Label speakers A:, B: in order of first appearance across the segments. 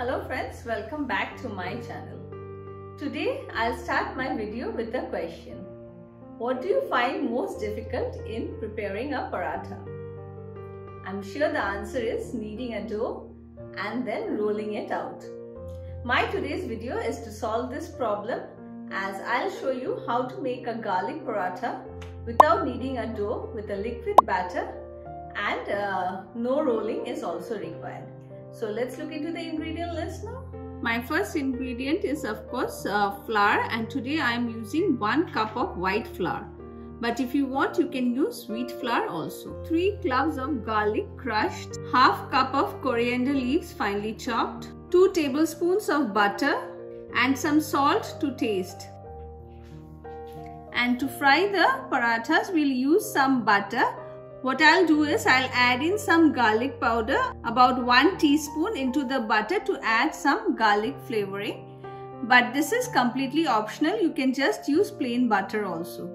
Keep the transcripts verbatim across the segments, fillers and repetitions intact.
A: Hello friends, welcome back to my channel. Today I'll start my video with a question. What do you find most difficult in preparing a paratha? I'm sure the answer is kneading a dough and then rolling it out. My today's video is to solve this problem, as I'll show you how to make a garlic paratha without kneading a dough with a liquid batter, and uh, no rolling is also required. So let's look into the ingredient list now. My first ingredient is of course uh, flour, and today I am using one cup of white flour. But if you want, you can use wheat flour also. three cloves of garlic crushed, half cup of coriander leaves finely chopped, two tablespoons of butter and some salt to taste. And to fry the parathas, we'll use some butter. What I'll do is I'll add in some garlic powder, about one teaspoon, into the butter to add some garlic flavoring. But this is completely optional. You can just use plain butter also.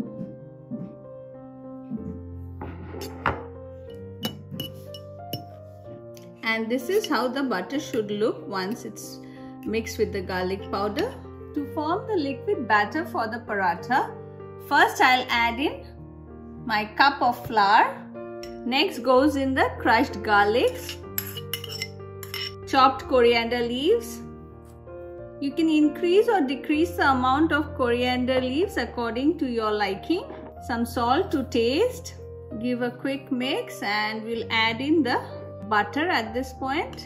A: And this is how the butter should look once it's mixed with the garlic powder. To form the liquid batter for the paratha, first I'll add in my cup of flour. Next goes in the crushed garlic, chopped coriander leaves. You can increase or decrease the amount of coriander leaves according to your liking. Some salt to taste. Give a quick mix and we'll add in the butter at this point.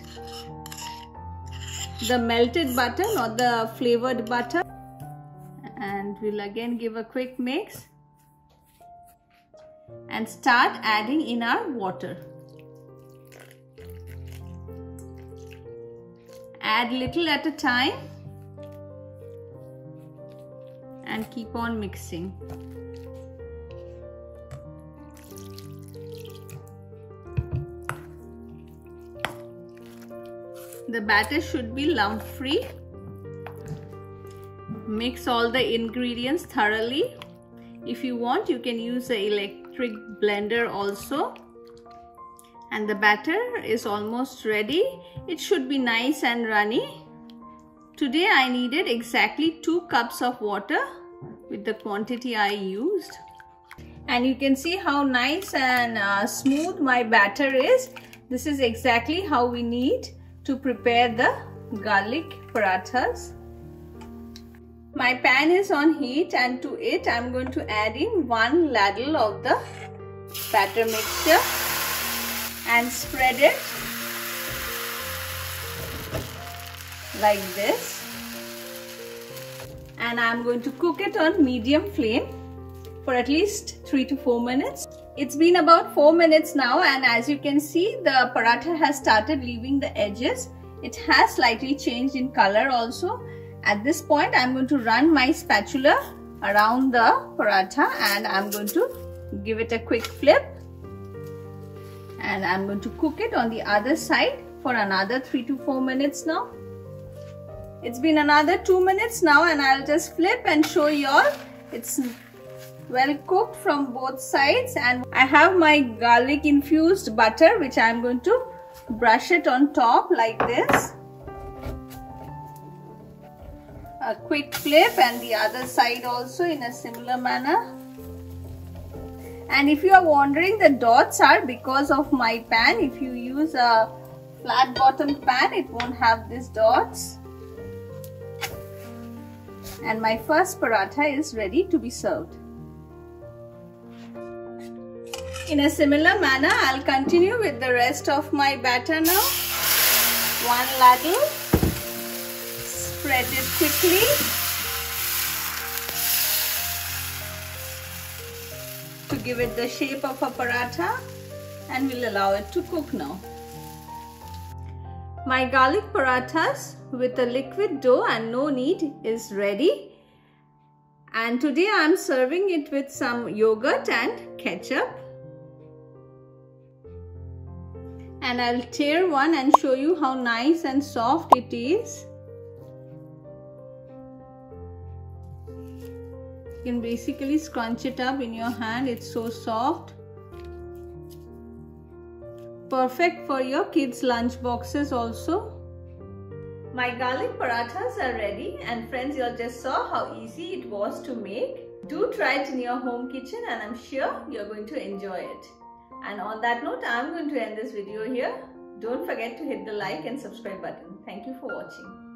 A: The melted butter, not the flavored butter. And we'll again give a quick mix and start adding in our water. Add little at a time and keep on mixing. The batter should be lump free. Mix all the ingredients thoroughly. If you want, you can use the electric blender also. And the batter is almost ready. It should be nice and runny. Today I needed exactly two cups of water with the quantity I used. And you can see how nice and uh, smooth my batter is. This is exactly how we need to prepare the garlic parathas. My pan is on heat, and to it I am going to add in one ladle of the batter mixture and spread it like this. And I am going to cook it on medium flame for at least three to four minutes. It's been about four minutes now, and as you can see, the paratha has started leaving the edges. It has slightly changed in color also. At this point, I'm going to run my spatula around the paratha and I'm going to give it a quick flip. And I'm going to cook it on the other side for another three to four minutes now. It's been another two minutes now, and I'll just flip and show you all. It's well cooked from both sides, and I have my garlic infused butter which I'm going to brush it on top like this. A quick flip, and the other side also in a similar manner. And if you are wondering, the dots are because of my pan. If you use a flat bottomed pan, it won't have these dots. And my first paratha is ready to be served. In a similar manner, I'll continue with the rest of my batter now. One ladle. Spread it quickly. To give it the shape of a paratha, and we'll allow it to cook now. My garlic parathas with a liquid dough and no knead is ready. And today I am serving it with some yogurt and ketchup. And I'll tear one and show you how nice and soft it is. You can basically scrunch it up in your hand. It's so soft. Perfect for your kids' lunch boxes also. My garlic parathas are ready, and friends, you all just saw how easy it was to make. Do try it in your home kitchen and I'm sure you're going to enjoy it. And on that note, I'm going to end this video here. Don't forget to hit the like and subscribe button. Thank you for watching.